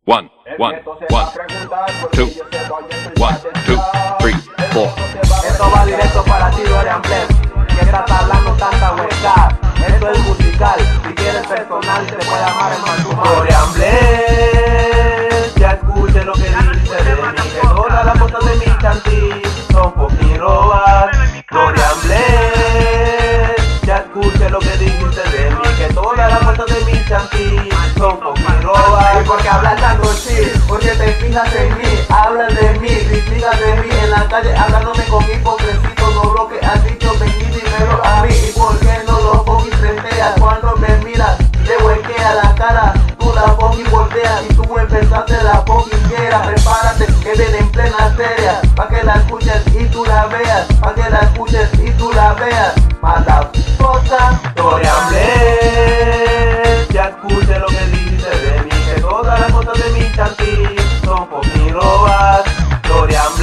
One, one, one, two, 1, 2, 3, 4. Esto va directo para ti, Dorian Bless, que estás hablando tanta hueca. Esto es musical, si quieres personal te puede llamar el Maluma. Dorian Bless, ya escuche lo que dice de mí, que todas las cosas de mi chantilly son fucking robas. Dorian Bless, ya escuche lo que dice de mí, que todas las cosas de mi chantilly son fucking robas. ¿Y por qué hablas tanto así? Porque te fijas en mí, hablas de mí, critican de mí en la calle, hablándome con hipocresito, no lo que has dicho, vení dímelo a mí. ¿Y por qué no lo fucking frenteas? Cuando me miras, te huequea la cara, tú la fucking volteas y tú empezaste la fucking guerra. Prepárate que viene en plena serie, pa' que la escuches y tú la veas, pa' que la escuches y tú la veas. Mala cosa, Dorian Bless, ya escuche lo que dice de mí, que todas las cosas de mi chantilly son fucking robas. Dorian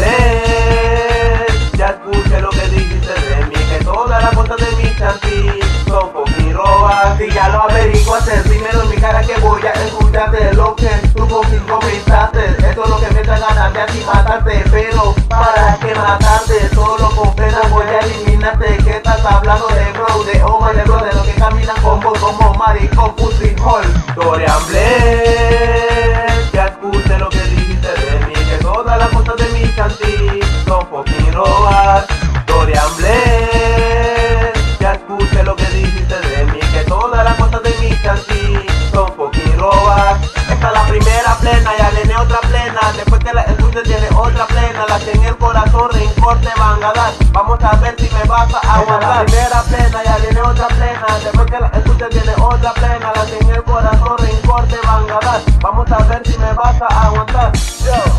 Bless, ya escuche lo que dice de mí, que todas las cosas de mi chantilly son fucking robas. Si ya lo averiguaste, dímelo en mi cara que voy a escucharte lo que tú fucking comentaste. Eso es lo que me da ganas de aquí matarte, pero para que matarte, solo con pena voy a eliminarte. Que estás hablando de bro, de Omar, de bro, de los que caminan con vos como maricón, pussy hole. Dorian Bless, ya escuche lo que dice de mí, que todas las cosas de mi chantilly son fucking robas. Dorian Bless, ya escuche lo que dice de mí, que todas las cosas de mi chantilly son fucking robas. Esta es la primera plena, ya viene otra plena, después que la escuches tiene otra plena, las que en el corazón rencor te van a dar. Vamos a ver si me vas a aguantar. La primera plena, ya viene otra plena, después que la escuches tiene otra plena, las que en el corazón rencor te van a dar. Vamos a ver si me vas a aguantar. Yo.